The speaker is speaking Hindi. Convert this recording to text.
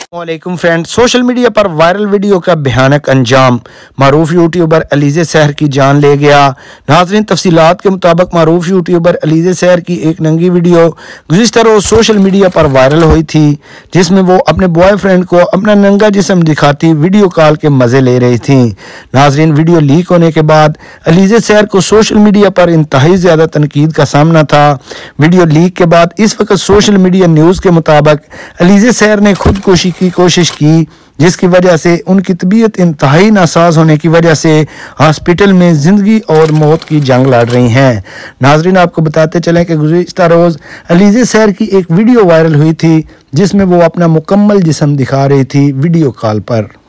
वालेकुम फ्रेंड्स, सोशल मीडिया पर वायरल वीडियो का भयानक अंजाम मारूफ यूट्यूबर अलीज़े सहर की जान ले गया। नाज़रीन, तफसीलात के मुताबिक मारूफ यूट्यूबर अलीज़े सहर की एक नंगी वीडियो गुज़िश्ता रोज़ सोशल मीडिया पर वायरल हुई थी, जिसमें वो अपने बॉयफ्रेंड को अपना नंगा जिस्म दिखाती वीडियो कॉल के मज़े ले रही थी। नाज़रीन, वीडियो लीक होने के बाद अलीज़े सहर को सोशल मीडिया पर इंतहाई ज़्यादा तनकीद का सामना था। वीडियो लीक के बाद इस वक्त सोशल मीडिया न्यूज़ के मुताबिक अलीज़े सहर ने खुदकुशी की कोशिश की, जिसकी वजह से उनकी तबीयत इंतहाई नासाज होने की वजह से हॉस्पिटल में ज़िंदगी और मौत की जंग लड़ रही हैं। नाजरीन, आपको बताते चलें कि गुज़िश्ता रोज़ अलीज़े सहर की एक वीडियो वायरल हुई थी, जिसमें वो अपना मुकम्मल जिस्म दिखा रही थी वीडियो कॉल पर।